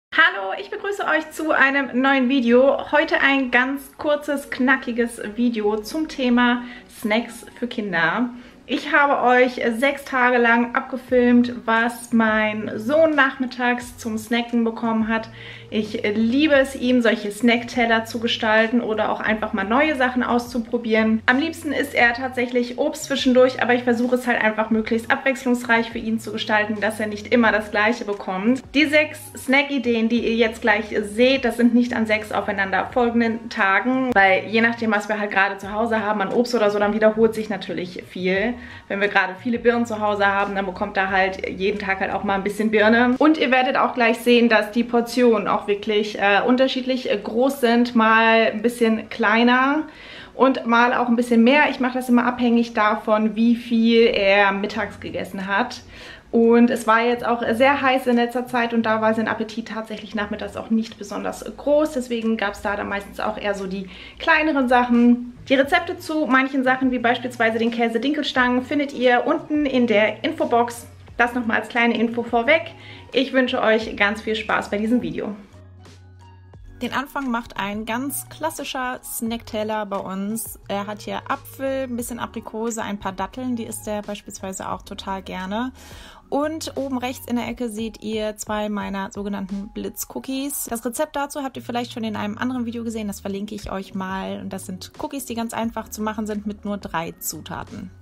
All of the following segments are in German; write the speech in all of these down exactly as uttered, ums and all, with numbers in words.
Hallo, ich begrüße euch zu einem neuen Video. Heute ein ganz kurzes, knackiges Video zum Thema Snacks für Kinder. Ich habe euch sechs Tage lang abgefilmt, was mein Sohn nachmittags zum Snacken bekommen hat. Ich liebe es, ihm solche Snackteller zu gestalten oder auch einfach mal neue Sachen auszuprobieren. Am liebsten isst er tatsächlich Obst zwischendurch, aber ich versuche es halt einfach möglichst abwechslungsreich für ihn zu gestalten, dass er nicht immer das Gleiche bekommt. Die sechs Snack-Ideen, die ihr jetzt gleich seht, das sind nicht an sechs aufeinander folgenden Tagen, weil je nachdem, was wir halt gerade zu Hause haben, an Obst oder so, dann wiederholt sich natürlich viel. Wenn wir gerade viele Birnen zu Hause haben, dann bekommt er halt jeden Tag halt auch mal ein bisschen Birne. Und ihr werdet auch gleich sehen, dass die Portionen auch wirklich äh, unterschiedlich äh, groß sind, mal ein bisschen kleiner und mal auch ein bisschen mehr. Ich mache das immer abhängig davon, wie viel er mittags gegessen hat. Und es war jetzt auch sehr heiß in letzter Zeit und da war sein Appetit tatsächlich nachmittags auch nicht besonders groß. Deswegen gab es da dann meistens auch eher so die kleineren Sachen. Die Rezepte zu manchen Sachen, wie beispielsweise den Käse-Dinkelstangen, findet ihr unten in der Infobox. Das nochmal als kleine Info vorweg. Ich wünsche euch ganz viel Spaß bei diesem Video. Den Anfang macht ein ganz klassischer Snackteller bei uns. Er hat hier Apfel, ein bisschen Aprikose, ein paar Datteln, die isst er beispielsweise auch total gerne. Und oben rechts in der Ecke seht ihr zwei meiner sogenannten Blitz-Cookies. Das Rezept dazu habt ihr vielleicht schon in einem anderen Video gesehen, das verlinke ich euch mal. Und das sind Cookies, die ganz einfach zu machen sind mit nur drei Zutaten.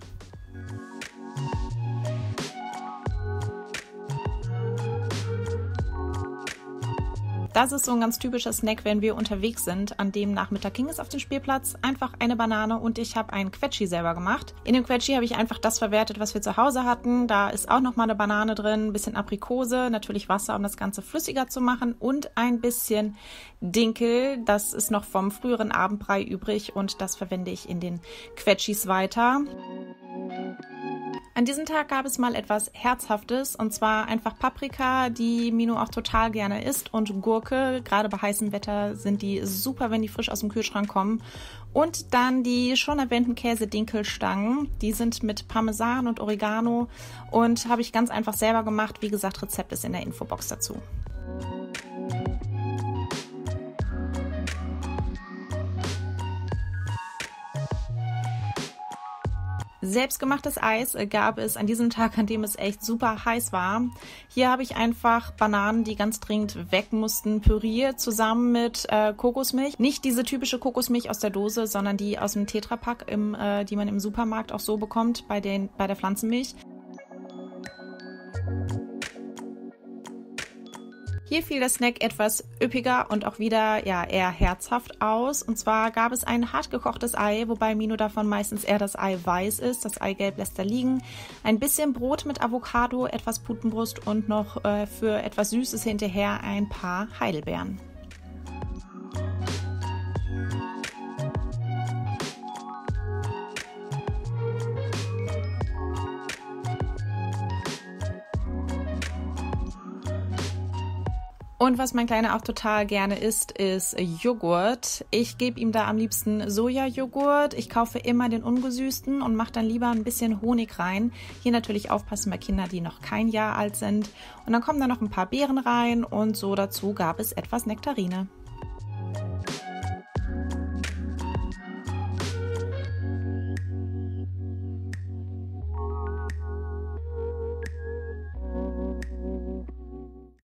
Das ist so ein ganz typischer Snack, wenn wir unterwegs sind. An dem Nachmittag ging es auf den Spielplatz. Einfach eine Banane und ich habe einen Quetschi selber gemacht. In dem Quetschi habe ich einfach das verwertet, was wir zu Hause hatten. Da ist auch nochmal eine Banane drin, ein bisschen Aprikose, natürlich Wasser, um das Ganze flüssiger zu machen und ein bisschen Dinkel. Das ist noch vom früheren Abendbrei übrig und das verwende ich in den Quetschis weiter. An diesem Tag gab es mal etwas Herzhaftes und zwar einfach Paprika, die Mino auch total gerne isst, und Gurke. Gerade bei heißem Wetter sind die super, wenn die frisch aus dem Kühlschrank kommen. Und dann die schon erwähnten Käse-Dinkelstangen. Die sind mit Parmesan und Oregano und habe ich ganz einfach selber gemacht. Wie gesagt, Rezept ist in der Infobox dazu. Selbstgemachtes Eis gab es an diesem Tag, an dem es echt super heiß war. Hier habe ich einfach Bananen, die ganz dringend weg mussten, püriert, zusammen mit äh, Kokosmilch. Nicht diese typische Kokosmilch aus der Dose, sondern die aus dem Tetrapack, im, äh, die man im Supermarkt auch so bekommt bei, den, bei der Pflanzenmilch. Hier fiel der Snack etwas üppiger und auch wieder ja eher herzhaft aus. Und zwar gab es ein hart gekochtes Ei, wobei Mino davon meistens eher das Ei weiß ist. Das Eigelb lässt er liegen. Ein bisschen Brot mit Avocado, etwas Putenbrust und noch äh, für etwas Süßes hinterher ein paar Heidelbeeren. Und was mein Kleiner auch total gerne isst, ist Joghurt. Ich gebe ihm da am liebsten Sojajoghurt. Ich kaufe immer den ungesüßten und mache dann lieber ein bisschen Honig rein. Hier natürlich aufpassen bei Kindern, die noch kein Jahr alt sind. Und dann kommen da noch ein paar Beeren rein und so dazu gab es etwas Nektarine.